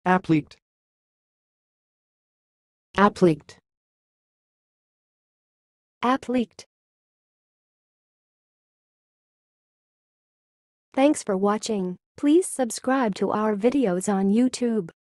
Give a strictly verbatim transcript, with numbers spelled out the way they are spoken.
appliquéd, appliquéd, appliquéd. Thanks for watching. Please subscribe to our videos on YouTube.